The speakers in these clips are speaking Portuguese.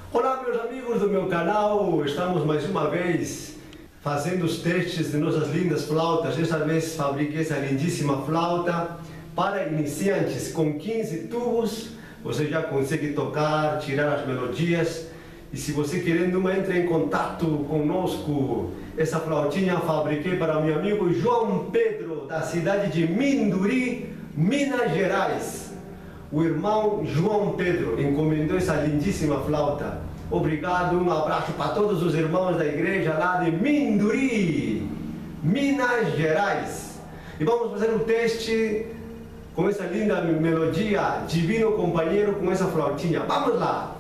Olá, meus amigos do meu canal, estamos mais uma vez fazendo os testes de nossas lindas flautas. Desta vez fabriquei essa lindíssima flauta para iniciantes com 15 tubos. Você já consegue tocar, tirar as melodias. E se você querendo uma, entre em contato conosco. Essa flautinha fabriquei para meu amigo João Pedro, da cidade de Minduri, Minas Gerais. O irmão João Pedro encomendou essa lindíssima flauta. Obrigado, um abraço para todos os irmãos da igreja lá de Minduri, Minas Gerais. E vamos fazer um teste com essa linda melodia, Divino Companheiro, com essa flautinha. Vamos lá!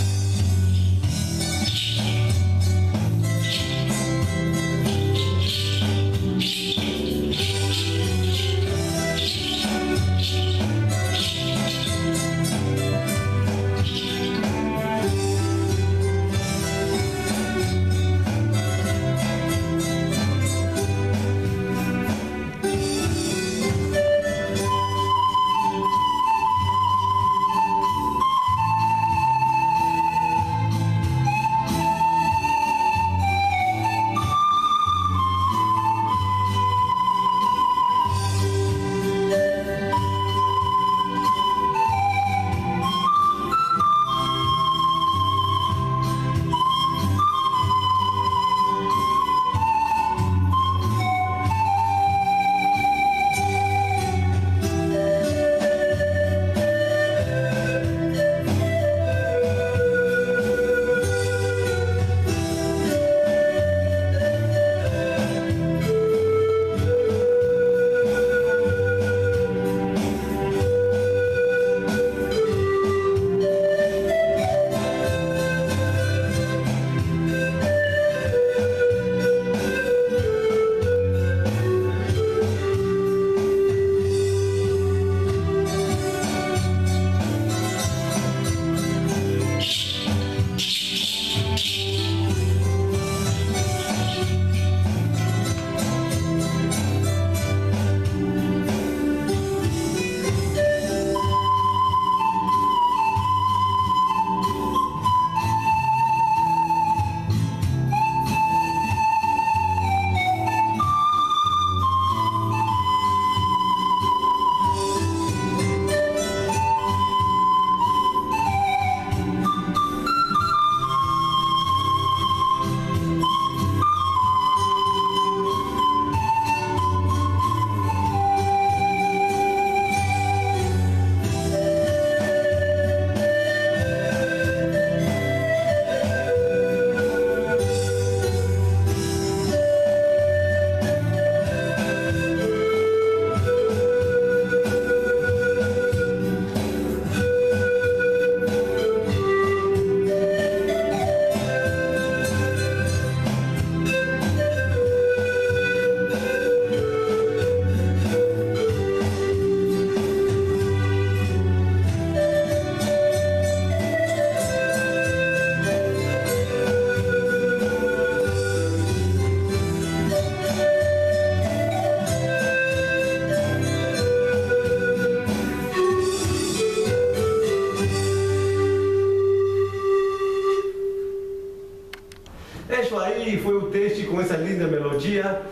Isso aí foi o teste com essa linda melodia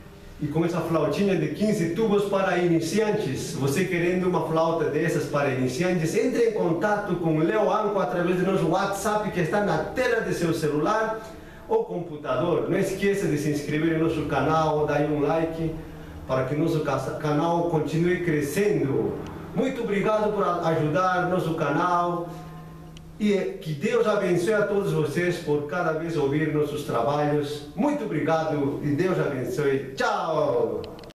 e com essa flautinha de 15 tubos para iniciantes. Você querendo uma flauta dessas para iniciantes, entre em contato com o Leo Anco através do nosso WhatsApp que está na tela de seu celular ou computador. Não esqueça de se inscrever no nosso canal, dar um like para que nosso canal continue crescendo. Muito obrigado por ajudar nosso canal. E que Deus abençoe a todos vocês por cada vez ouvir nossos trabalhos. Muito obrigado e Deus abençoe. Tchau!